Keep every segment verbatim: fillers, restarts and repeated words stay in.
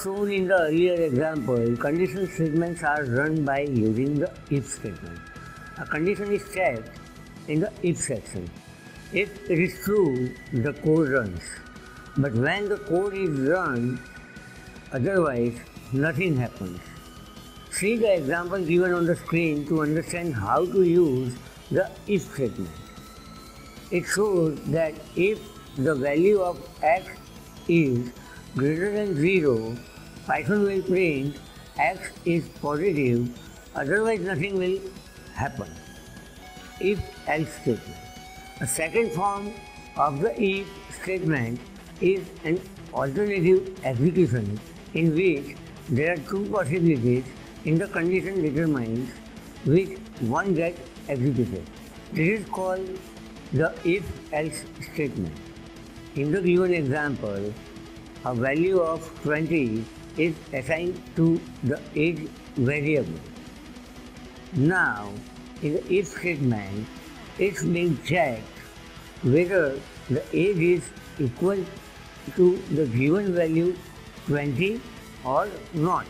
shown in the earlier example, conditional statements are run by using the if statement. A condition is checked in the if section. If it is true, the code runs. But when the code is run, otherwise, nothing happens. See the example given on the screen to understand how to use the if statement. It shows that if the value of x is greater than zero, Python will print x is positive, otherwise nothing will happen. If-else statement. A second form of the if statement is an alternative execution in which there are two possibilities in the condition determines which one gets executed. This is called the if-else statement. In the given example, a value of twenty is assigned to the age variable. Now, in the if statement, it's being checked whether the age is equal to the given value twenty or not.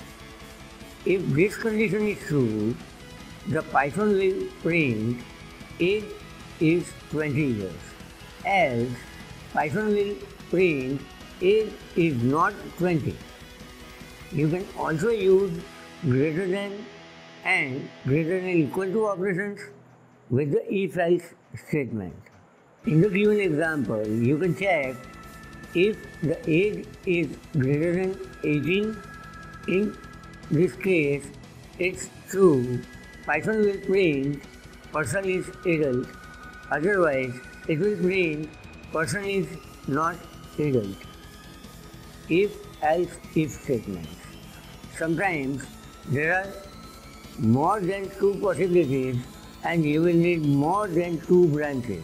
If this condition is true, the Python will print age is twenty years. Else, Python will print age is not twenty. You can also use greater than and greater than equal to operations with the if-else statement. In the given example, you can check if the age is greater than eighteen. In this case, it's true. Python will print person is adult. Otherwise, it will print person is not adult. If-else if statements. Sometimes there are more than two possibilities and you will need more than two branches.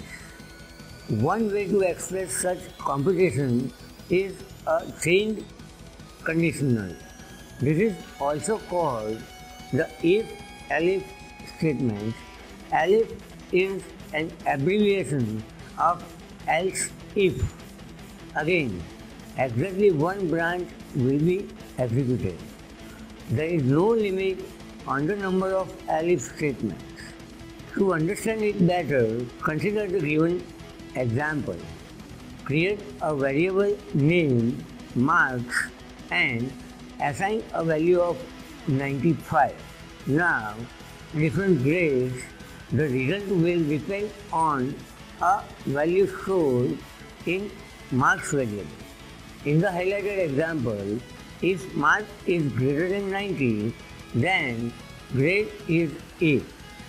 One way to express such computation is a chained conditional. This is also called the if-elif statement. Elif is an abbreviation of else if. Again, exactly one branch will be executed. There is no limit on the number of elif statements. To understand it better, consider the given example. Create a variable named marks and assign a value of ninety-five. Now, different grades, the result will depend on a value stored in marks variable. In the highlighted example, if mark is greater than ninety, then grade is A.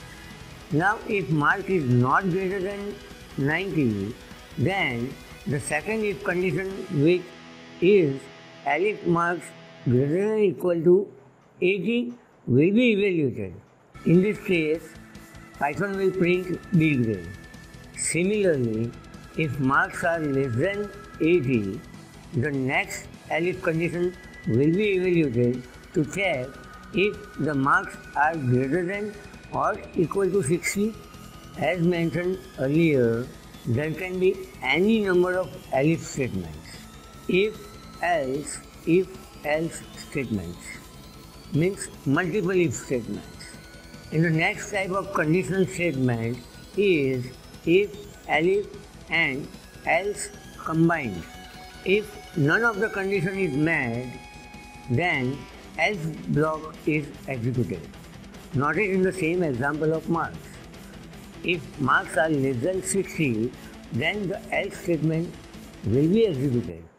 Now if mark is not greater than ninety, then the second if condition, which is elif marks greater than or equal to eighty, will be evaluated. In this case, Python will print B grade. Similarly, if marks are less than eighty, the next elif condition will be evaluated to check if the marks are greater than or equal to sixty. As mentioned earlier, there can be any number of elif statements. If, else, if, else statements means multiple if statements. And the next type of conditional statement is if, elif and else combined. If none of the condition is met, then else block is executed. Notice in the same example of marks. If marks are less than sixty, then the else statement will be executed.